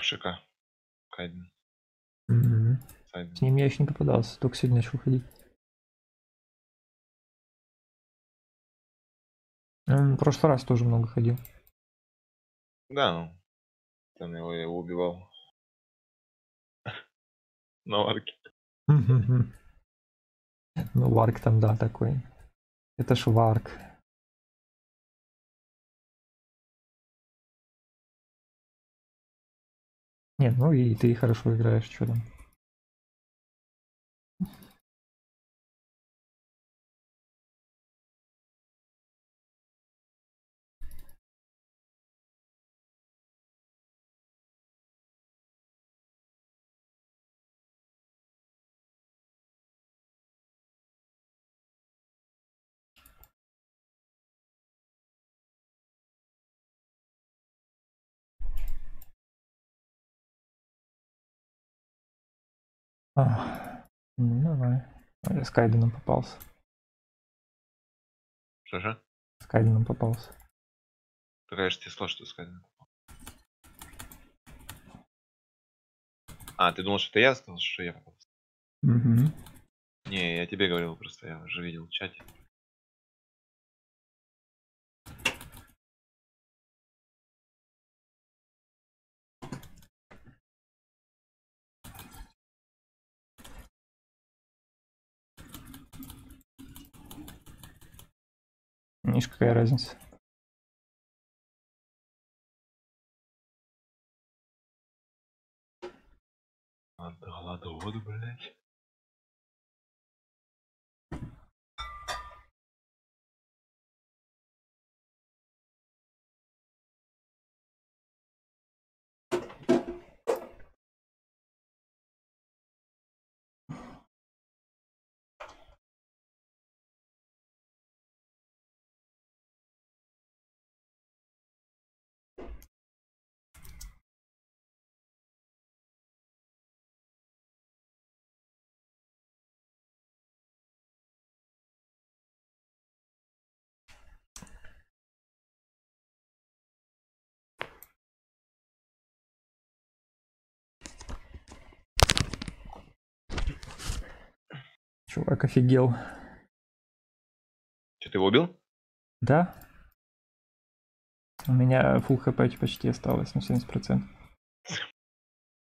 ШК. Кайден. Сайден. С ним я еще не попадался, только сегодня начал ходить. В прошлый раз тоже много ходил. Да, ну. Там его я убивал. На арке. Ну, варк там, да, такой. Это ж варк. Нет, ну и ты хорошо играешь, что там. Ну давай. Я с Кайденом попался. Что? С Кайденом попался. Такая же тебе сложно сказать. А, ты думал, что это я сказал, что я попался? Не, я тебе говорил просто, я уже видел в чате. Видишь, какая разница. Отдала воду, блядь. Чувак офигел. Что, ты его убил? Да? У меня full хп почти осталось на 70%.